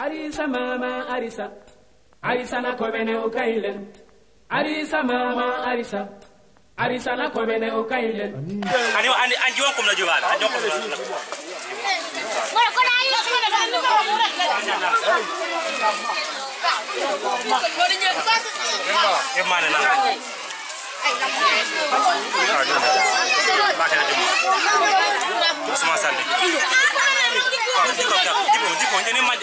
Arisa mama arisa, arisa na kobene ukailen. Arisa mama arisa, arisa na kobene ukailen. Ani anjiwan kum na jual, anjiwan kum na. Mora kona ayo sini dah dulu. Emana na. Makan aja. Semua sandi. Jipong, jadi maju.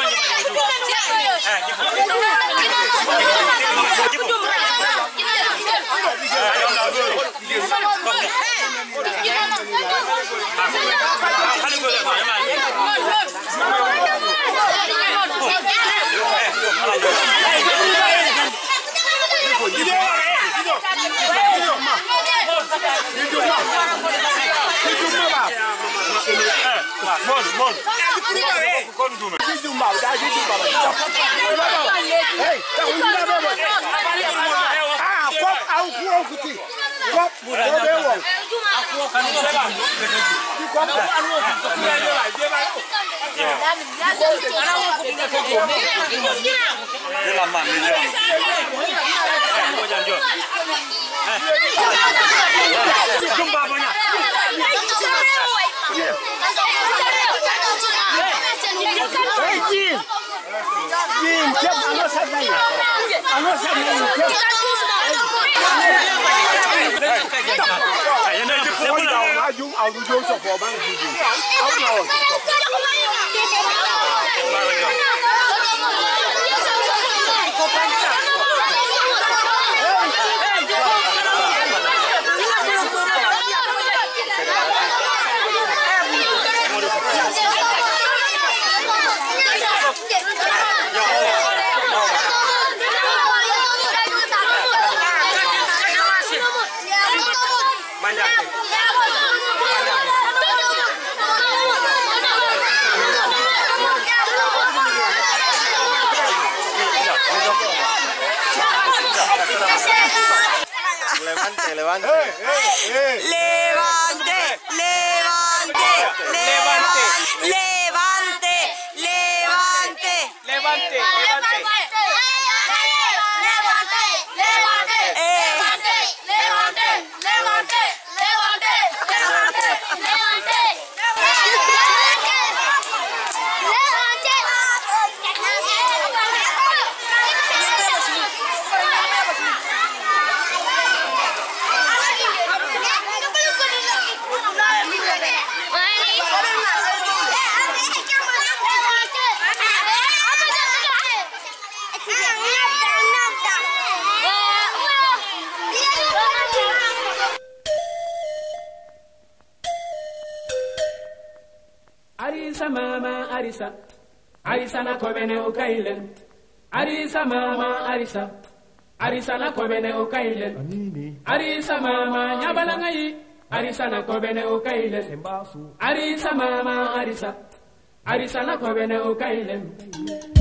Arisa mama arisa, arisa na kobene ukailen. Arisa mama arisa, arisa na kobene ukailen. Arisa mama nyabalangai, arisa na kobene ukailen. Arisa mama arisa, arisa na kobene ukailen.